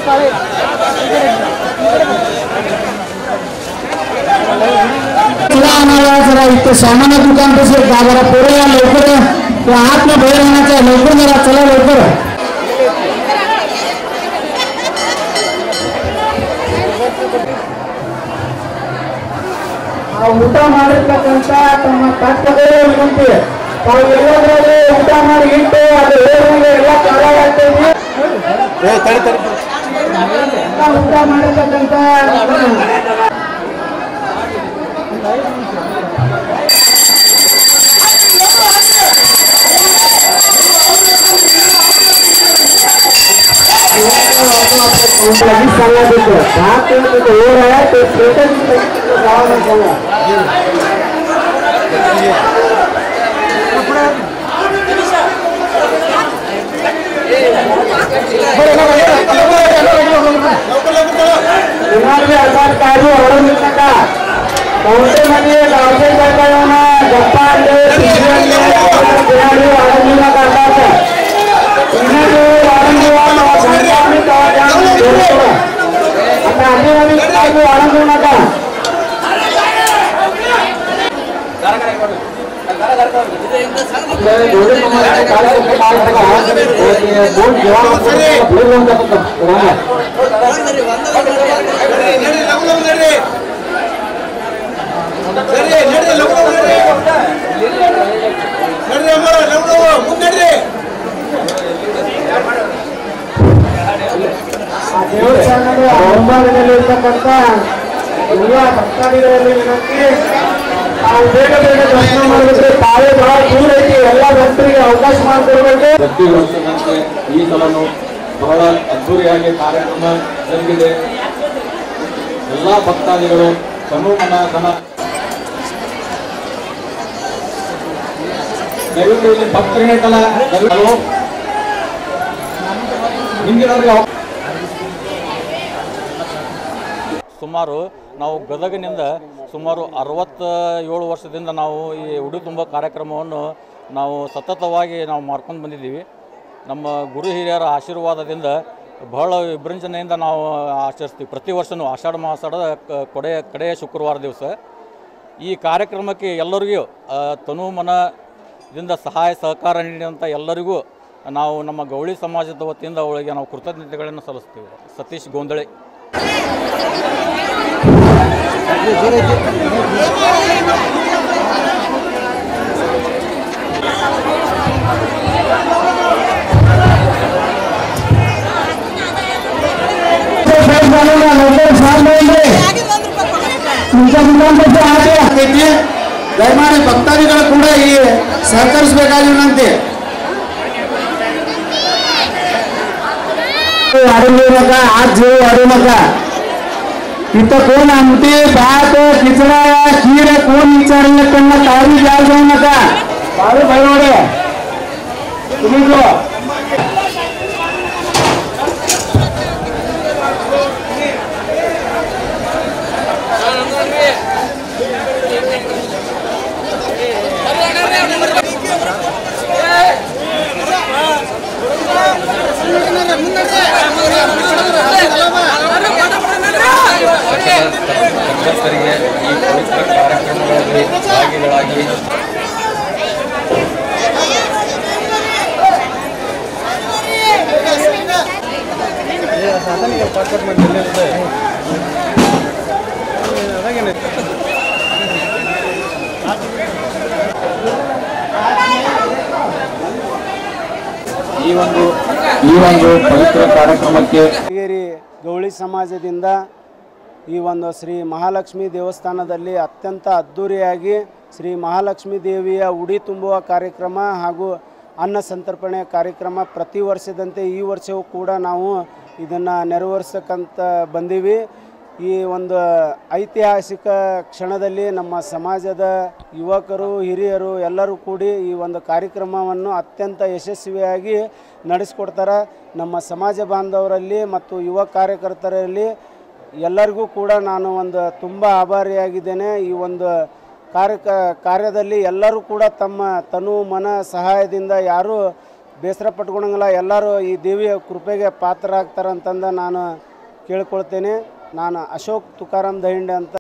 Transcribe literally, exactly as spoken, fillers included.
जरा इतने सामान्य दुकान पे से जरा पूरे या लवकर हाथ में भर रहना चाहिए लवकर जरा चला लवकर ಊಟ ಮಾಡಿರ್ತಕ್ಕಂಥ ತಮ್ಮ ತಟ್ಟಗಳು ವಿನಂತಿ ತಾವು ಎಲ್ಲದರಲ್ಲಿ ಊಟ ಮಾಡಿ ಇಟ್ಟು ಅದು ಏನಿದೆ ಎಲ್ಲ ಕಾಲ ಆಗ್ತೈತಿ ಊಟ ಮಾಡಿರ್ತಕ್ಕಂಥ लगी संगा देखो बात तो हो रहा है तो पेटन गाँव में संगा में आधार कार्ड और मिलता कौनसे मनी गाँव करता है ना जापान ले बिहारी वाला करता है इन्हें जो वारंगीवान और संस्थान का जान जोड़ता है अपने आने वाली कार्ड को वारंगीवान का जोड़े हमारे कार्ड को कार्ड का बोर्ड जवाब बोल रहा हूँ ದೇವಸ್ಥಾನದ ಮುಂಭಾಗದಲ್ಲಿರ್ತಕ್ಕಂಥ ಎಲ್ಲ ಭಕ್ತಾದಿಗಳಲ್ಲಿ ವಿನಂತಿ ನಾವು ಬೇಗ ಬೇಗ ದರ್ಶನ ಮಾಡಬೇಕು ತಾವೇ ಬಹಳ ದೂರ ಐತಿ ಎಲ್ಲ ಭಕ್ತರಿಗೆ ಅವಕಾಶ ಮಾಡಿಕೊಡ್ಬೇಕು ಪ್ರತಿ ವರ್ಷದಂತೆ ಈ ಸಲನು ಬಹಳ ಅದ್ದೂರಿಯಾಗಿ ಕಾರ್ಯಕ್ರಮ ಜರುಗಿದೆ ಎಲ್ಲ ಭಕ್ತಾದಿಗಳು ತನುಮನ ಧನ ದಯವಿಟ್ಟು ಇಲ್ಲಿ ಭಕ್ತರಿಗಲ್ಲ ಹಿಂದಿನವರಿಗೆ ಸುಮಾರು ನಾವು ಗದಗಿನಿಂದ ಸುಮಾರು ಅರವತ್ತ ಏಳು ವರ್ಷದಿಂದ ನಾವು ಈ ಉಡಿ ತುಂಬ ಕಾರ್ಯಕ್ರಮವನ್ನು ನಾವು ಸತತವಾಗಿ ನಾವು ಮಾಡ್ಕೊಂಡು ಬಂದಿದ್ದೀವಿ ನಮ್ಮ ಗುರು ಹಿರಿಯರ ಆಶೀರ್ವಾದದಿಂದ ಬಹಳ ವಿಜೃಂಭಣೆಯಿಂದ ನಾವು ಆಚರಿಸ್ತೀವಿ ಪ್ರತಿ ವರ್ಷವೂ ಆಷಾಢ ಮಾಸದ ಕೊಡೆಯ ಕಡೆಯ ಶುಕ್ರವಾರ ದಿವಸ ಈ ಕಾರ್ಯಕ್ರಮಕ್ಕೆ ಎಲ್ಲರಿಗೂ ತನು ಮನದಿಂದ ಸಹಾಯ ಸಹಕಾರ ನೀಡಿದಂಥ ಎಲ್ಲರಿಗೂ ನಾವು ನಮ್ಮ ಗೌಳಿ ಸಮಾಜದ ವತಿಯಿಂದ ಅವಳಿಗೆ ನಾವು ಕೃತಜ್ಞತೆಗಳನ್ನು ಸಲ್ಲಿಸ್ತೀವಿ. ಸತೀಶ್ ಗೋಂದಳೆ. ದಯಮಾಡಿ ಭಕ್ತಾದಿಗಳು ಕೂಡ ಈ ಸಹಕರಿಸಬೇಕಾಗಿ ವಿನಂತಿ. वाढवू नका, आज जीव वाढवू नका. इथं कोण आमटी भात खिचडा खीर कोण विचारलं त्यांना काही द्या जाऊ नका. बाळू भैरवडे तुम्ही जो ಭಕ್ತರಿಗೆ ಈ ಪವಿತ್ರ ಕಾರ್ಯಕ್ರಮಗಳಲ್ಲಿ ಭಾಗಿಗಳಾಗಿ ಈ ಒಂದು ಈ ಒಂದು ಪವಿತ್ರ ಕಾರ್ಯಕ್ರಮಕ್ಕೆ ಗೌಳಿ ಸಮಾಜದಿಂದ ಈ ಒಂದು ಶ್ರೀ ಮಹಾಲಕ್ಷ್ಮಿ ದೇವಸ್ಥಾನದಲ್ಲಿ ಅತ್ಯಂತ ಅದ್ಧೂರಿಯಾಗಿ ಶ್ರೀ ಮಹಾಲಕ್ಷ್ಮಿ ದೇವಿಯ ಉಡಿ ತುಂಬುವ ಕಾರ್ಯಕ್ರಮ ಹಾಗೂ ಅನ್ನ ಸಂತರ್ಪಣೆ ಕಾರ್ಯಕ್ರಮ ಪ್ರತಿ ವರ್ಷದಂತೆ ಈ ವರ್ಷವೂ ಕೂಡ ನಾವು ಇದನ್ನು ನೆರವೇರಿಸಕ್ಕಂತ ಬಂದೀವಿ. ಈ ಒಂದು ಐತಿಹಾಸಿಕ ಕ್ಷಣದಲ್ಲಿ ನಮ್ಮ ಸಮಾಜದ ಯುವಕರು ಹಿರಿಯರು ಎಲ್ಲರೂ ಕೂಡಿ ಈ ಒಂದು ಕಾರ್ಯಕ್ರಮವನ್ನು ಅತ್ಯಂತ ಯಶಸ್ವಿಯಾಗಿ ನಡೆಸಿಕೊಡ್ತಾರೆ. ನಮ್ಮ ಸಮಾಜ ಬಾಂಧವರಲ್ಲಿ ಮತ್ತು ಯುವ ಕಾರ್ಯಕರ್ತರಲ್ಲಿ ಎಲ್ಲರಿಗೂ ಕೂಡ ನಾನು ಒಂದು ತುಂಬ ಆಭಾರಿಯಾಗಿದ್ದೇನೆ. ಈ ಒಂದು ಕಾರ್ಯ ಕಾರ್ಯದಲ್ಲಿ ಎಲ್ಲರೂ ಕೂಡ ತಮ್ಮ ತನು ಮನ ಸಹಾಯದಿಂದ ಯಾರೂ ಬೇಸರ ಪಟ್ಕೊಳಂಗಿಲ್ಲ, ಎಲ್ಲರೂ ಈ ದೇವಿಯ ಕೃಪೆಗೆ ಪಾತ್ರರಾಗ್ತಾರಂತಂದು ನಾನು ಕೇಳ್ಕೊಳ್ತೇನೆ. ನಾನು ಅಶೋಕ್ ತುಕಾರಾಮ್ ದಹಿಂಡೆ ಅಂತ.